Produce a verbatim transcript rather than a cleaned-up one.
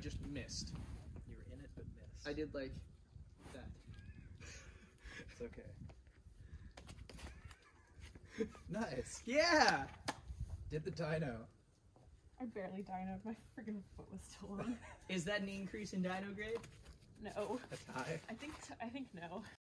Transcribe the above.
just missed. You were in it, but missed. I did like that. It's okay. Nice. Yeah! Did the dino. I barely dinoed. My freaking foot was still on. Is that an increase in dino grade? No. A tie. I think I think no.